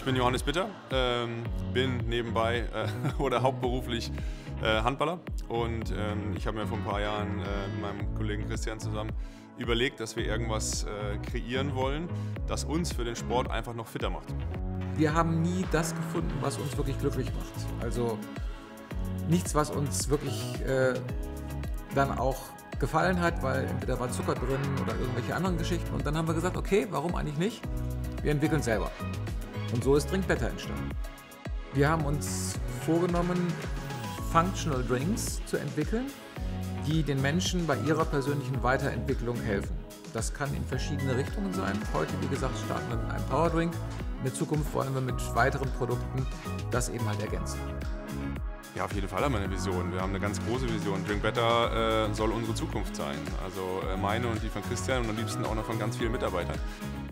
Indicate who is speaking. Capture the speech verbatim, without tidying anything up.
Speaker 1: ich bin Johannes Bitter, ähm, bin nebenbei äh, oder hauptberuflich äh, Handballer und ähm, ich habe mir vor ein paar Jahren äh, mit meinem Kollegen Christian zusammen überlegt, dass wir irgendwas äh, kreieren wollen, das uns für den Sport einfach noch fitter macht.
Speaker 2: Wir haben nie das gefunden, was uns wirklich glücklich macht. Also nichts, was uns wirklich äh, dann auch gefallen hat, weil entweder war Zucker drin oder irgendwelche anderen Geschichten. Und dann haben wir gesagt, okay, warum eigentlich nicht? Wir entwickeln selber. Und so ist Drink Better entstanden. Wir haben uns vorgenommen, Functional Drinks zu entwickeln, die den Menschen bei ihrer persönlichen Weiterentwicklung helfen. Das kann in verschiedene Richtungen sein. Heute, wie gesagt, starten wir mit einem Powerdrink. In der Zukunft wollen wir mit weiteren Produkten das eben halt ergänzen.
Speaker 1: Ja, auf jeden Fall haben wir eine Vision. Wir haben eine ganz große Vision. Drink Better äh, soll unsere Zukunft sein. Also äh, meine und die von Christian und am liebsten auch noch von ganz vielen Mitarbeitern.